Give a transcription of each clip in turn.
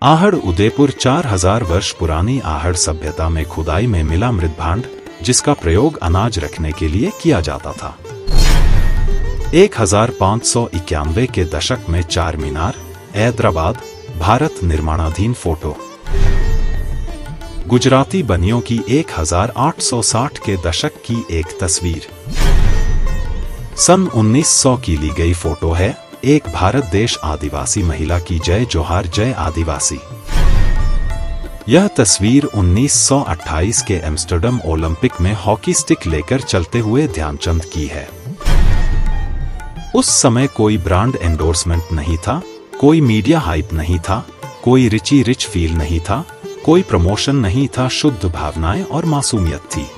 आहड़ उदयपुर 4000 वर्ष पुरानी आहड़ सभ्यता में खुदाई में मिला मृदभांड, जिसका प्रयोग अनाज रखने के लिए किया जाता था। 1591 के दशक में चार मीनार, हैदराबाद, भारत निर्माणाधीन फोटो। गुजराती बनियों की 1860 के दशक की एक तस्वीर। सन 1900 की ली गई फोटो है एक भारत देश आदिवासी महिला की जय जोहार जय आदिवासी। यह तस्वीर 1928 के एम्स्टर्डम ओलंपिक में हॉकी स्टिक लेकर चलते हुए ध्यानचंद की है। उस समय कोई ब्रांड एंडोर्समेंट नहीं था, कोई मीडिया हाइप नहीं था, कोई रिच फील नहीं था, कोई प्रमोशन नहीं था, शुद्ध भावनाएं और मासूमियत थी।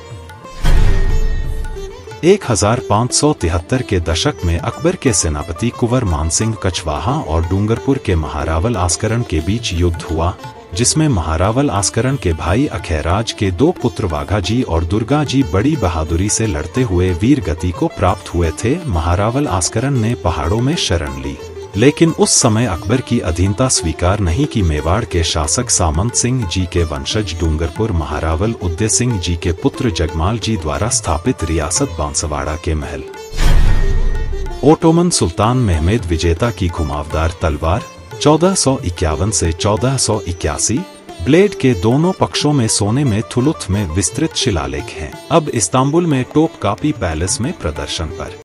1573 के दशक में अकबर के सेनापति कुंवर मानसिंह कछवाहा और डूंगरपुर के महारावल आस्करण के बीच युद्ध हुआ, जिसमें महारावल आस्करण के भाई अखैराज के दो पुत्र वाघाजी और दुर्गाजी बड़ी बहादुरी से लड़ते हुए वीर गति को प्राप्त हुए थे। महारावल आस्करण ने पहाड़ों में शरण ली, लेकिन उस समय अकबर की अधीनता स्वीकार नहीं की। मेवाड़ के शासक सामंत सिंह जी के वंशज डूंगरपुर महारावल उदय सिंह जी के पुत्र जगमाल जी द्वारा स्थापित रियासत बांसवाड़ा के महल। ओटोमन सुल्तान महमेद विजेता की घुमावदार तलवार 1451 से 1481, ब्लेड के दोनों पक्षों में सोने में थुलुथ में विस्तृत शिलालेख हैं। अब इस्तांबुल में टोपकापी पैलेस में प्रदर्शन पर।